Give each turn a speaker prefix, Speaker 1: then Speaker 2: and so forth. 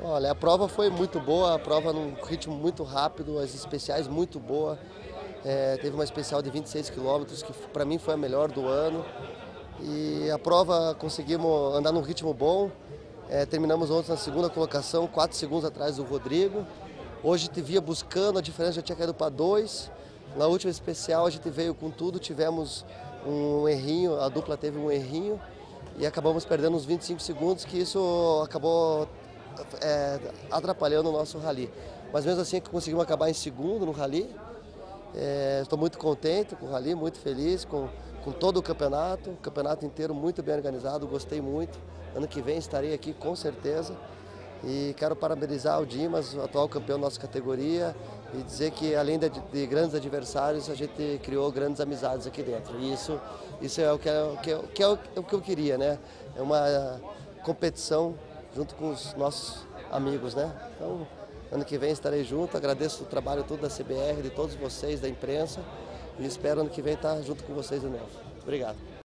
Speaker 1: Olha, a prova foi muito boa, a prova num ritmo muito rápido, as especiais muito boa. Teve uma especial de 26 quilômetros, que para mim foi a melhor do ano. E a prova conseguimos andar num ritmo bom. Terminamos ontem na segunda colocação, 4 segundos atrás do Rodrigo. Hoje te via buscando, a diferença já tinha caído para 2. Na última especial a gente veio com tudo, tivemos um errinho, a dupla teve um errinho e acabamos perdendo uns 25 segundos, que isso acabou atrapalhando o nosso rally. Mas mesmo assim conseguimos acabar em segundo no rally. Estou muito contente com o rally, muito feliz com todo o campeonato inteiro muito bem organizado, gostei muito. Ano que vem estarei aqui com certeza. E quero parabenizar o Dimas, o atual campeão da nossa categoria, e dizer que além de grandes adversários, a gente criou grandes amizades aqui dentro. E isso é o que eu queria, né? É uma competição junto com os nossos amigos, né? Então, ano que vem estarei junto, agradeço o trabalho todo da CBR, de todos vocês, da imprensa, e espero ano que vem estar junto com vocês de novo. Obrigado.